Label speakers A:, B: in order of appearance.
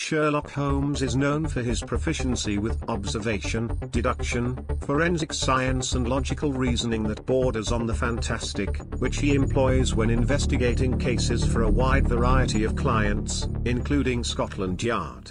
A: Sherlock Holmes is known for his proficiency with observation, deduction, forensic science and logical reasoning that borders on the fantastic, which he employs when investigating cases for a wide variety of clients, including Scotland Yard.